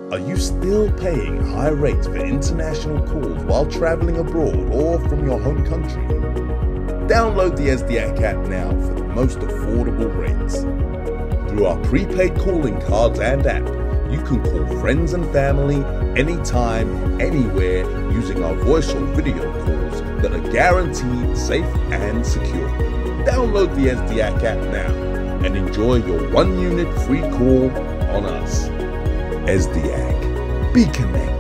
Are you still paying high rates for international calls while traveling abroad or from your home country? Download the Esdiac app now for the most affordable rates. Through our prepaid calling cards and app, you can call friends and family anytime, anywhere using our voice or video calls that are guaranteed safe and secure. Download the Esdiac app now and enjoy your 1 unit free call on us. Esdiac. Be connected.